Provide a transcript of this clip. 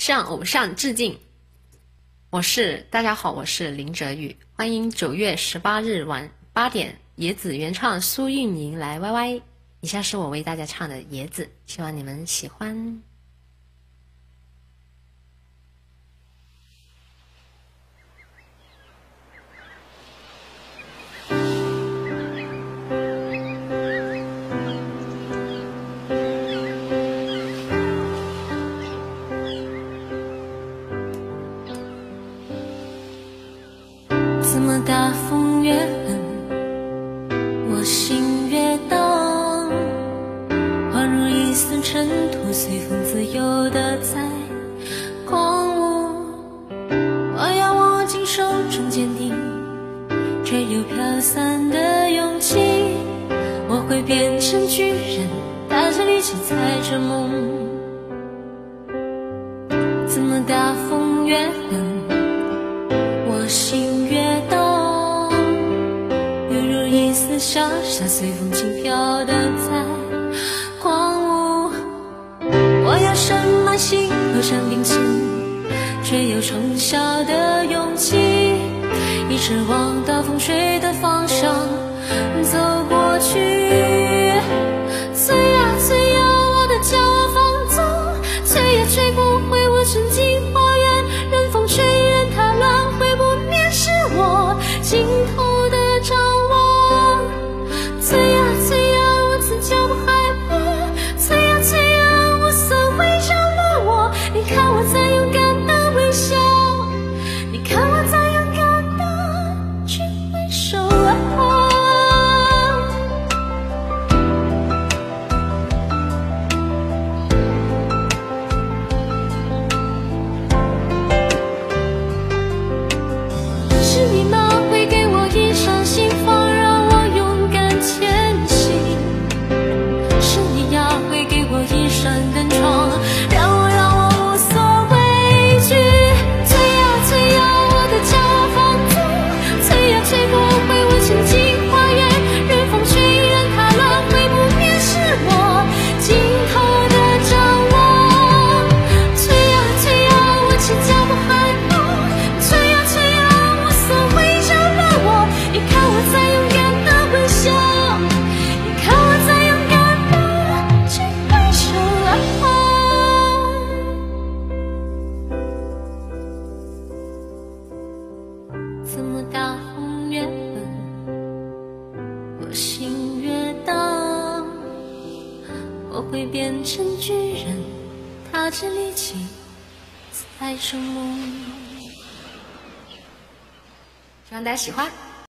向偶像致敬。大家好，我是林哲宇，欢迎9月18日晚8点野子原唱苏运莹来 YY。以下是我为大家唱的野子，希望你们喜欢。 怎么大风越冷，我心越荡，宛如一丝尘土，随风自由地在狂舞。我要握紧手中坚定却又飘散的勇气，我会变成巨人，带着力气踩着梦。怎么大风越冷，我心越荡，犹如一丝沙沙随风轻飘的在狂舞。我要深埋心头像冰心，却有从小的勇气，一直往大风吹的方向走过去。吹呀吹呀，我的骄傲放纵，吹也吹不回我曾经花园，任风吹任它乱，会不灭是我尽头的张望。吹呀吹呀，我自叫不害怕，吹呀吹呀，无所谓降落我。你看我在勇敢的微笑，你看我在勇敢的去挥手是你吗？会给我一扇心房，让我勇敢前行。是你呀，会给我一扇灯窗，让我无所畏惧。吹呀吹呀，我的骄傲放纵，吹呀吹不回我曾经花园，任风吹任它乱，会不灭是我尽头的张望。吹呀吹呀，我轻脚不害怕，吹呀吹呀，无所谓降落我。你看我在勇敢的微笑，你看我在勇敢的去挥手怎么大风越冷，我心越荡，我会变成巨人，踏着力气踩着梦。 希望大家喜欢。